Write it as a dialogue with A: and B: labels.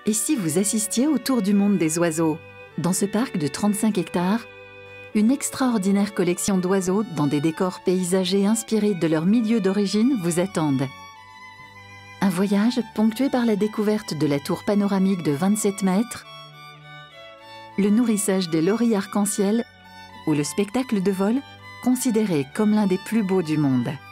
A: Et si vous assistiez au tour du monde des oiseaux? Dans ce parc de 35 hectares, une extraordinaire collection d'oiseaux dans des décors paysagers inspirés de leur milieu d'origine vous attendent. Un voyage ponctué par la découverte de la tour panoramique de 27 mètres, le nourrissage des loris arc-en-ciel ou le spectacle de vol, considéré comme l'un des plus beaux du monde.